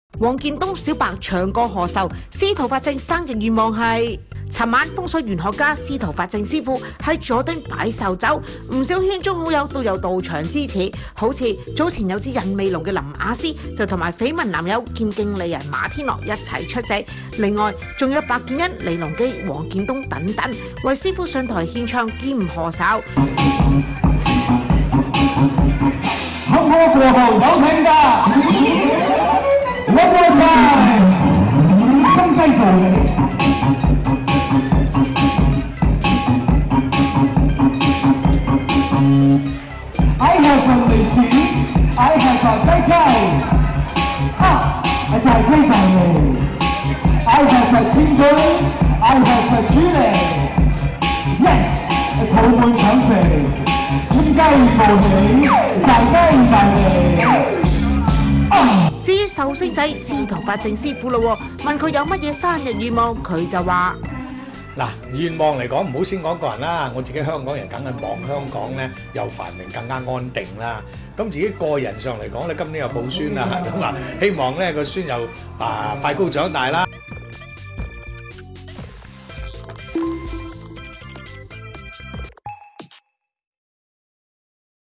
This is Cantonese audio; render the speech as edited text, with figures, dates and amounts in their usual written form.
黃建東、小白唱歌賀壽，司徒法正生日願望係。尋晚風水玄學家司徒法正師傅喺佐敦擺壽酒，唔少圈中好友都有到場支持。好似早前有支印尾龍嘅林雅詩就同埋緋聞男友兼經理人馬天樂一齊出席。另外仲有白建恩、李龍基、黃建東等等為師傅上台獻唱兼賀壽。 坎坷過後有聽㗎，One more time， 心雞做嘢。I have a 利是 ，I have a 雞雞，大雞大利 ，I have a 千堆 ，I have a 豬脷 ，Yes， 肚滿腸肥，天雞報喜，大雞大利。 至於壽星仔司徒法正師傅咯，問佢有乜嘢生日願望，佢就話： 嗱，願望嚟講唔好先講個人啦，我自己香港人梗係望香港咧又繁榮更加安定啦。咁自己個人上嚟講咧，今年又抱孫啦，咁啊希望咧個孫又快高長大啦。